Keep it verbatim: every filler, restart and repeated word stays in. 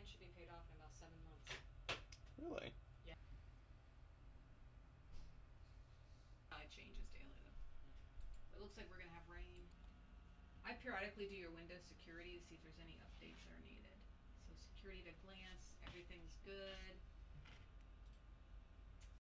should be paid off in about seven months. Really? Yeah. Uh, it changes daily though. It looks like we're gonna have rain. I periodically do your Windows security to see if there's any updates that are needed. So security at a glance, everything's good.